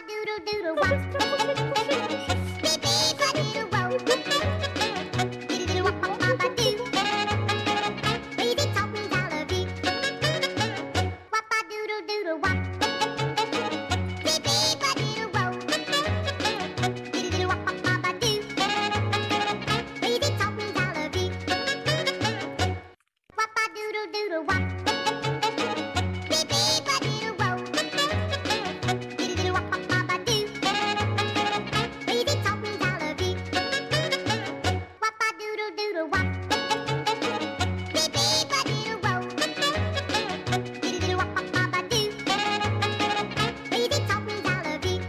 doodle doodle wop. Beep beep a doodle wop. Doodle doodle wop wop wop a doo. Baby taught me I love you. Wop a doodle doodle wop. Beep beep a doodle wop. Doodle doodle wop wop wop a doo. Baby taught me I love you. Wop a doodle doodle wop. Beep beep a doodle wop. Doodle doodle wop wop wop a doo. Baby taught me I love you. Wop a doodle doodle wop. Beep beep a doodle wop. Doodle doodle wop wop wop a doo. Baby taught me I love you.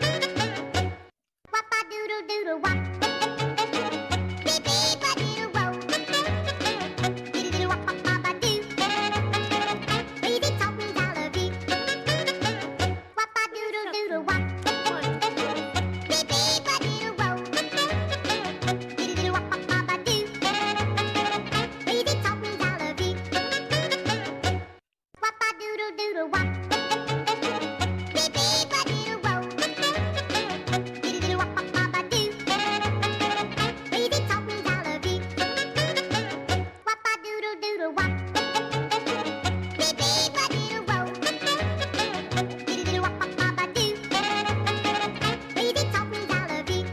Wop a doodle doodle wop. Beep beep a doodle wop. Doodle doodle wop wop wop a doo. Baby taught me I love you. Wop a doodle doodle wop. Beep beep a doodle wop. Doodle doodle wop wop wop a doo. Baby taught me I love you. Wop a doodle doodle wop. Beep beep a doodle wop. Doodle doodle wop wop wop a doo. Baby taught me I love you. Wop a doodle doodle wop. Beep beep a doodle wop. Doodle doodle wop wop wop a doo. Baby taught me I love you.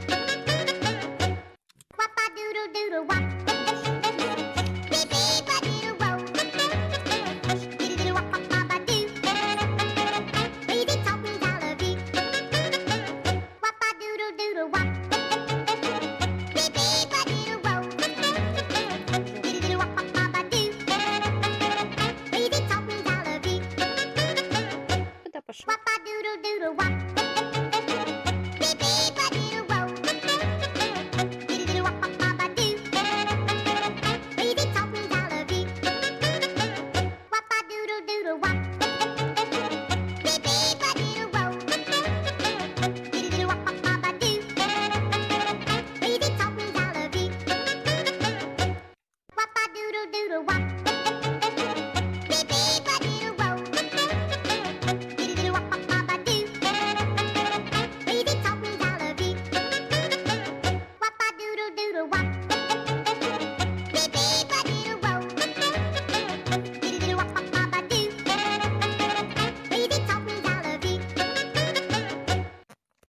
Wop a doodle doodle wop. Beep beep a doodle wop. Doodle doodle wop wop wop a doo. Baby taught me I love you. Wop a doodle doodle wop. Beep beep a doodle wop. Doodle doodle wop wop wop a doo. Baby taught me I love you. Куда пошел? Wop a doodle doodle wop. Beep beep a doodle wop. Doodle doodle wop wop wop a doo. Baby taught me I love you. Wop a doodle doodle wop. Beep beep a doodle wop. Doodle doodle wop wop wop a doo. Baby taught me I love you. Wop a doodle doodle wop.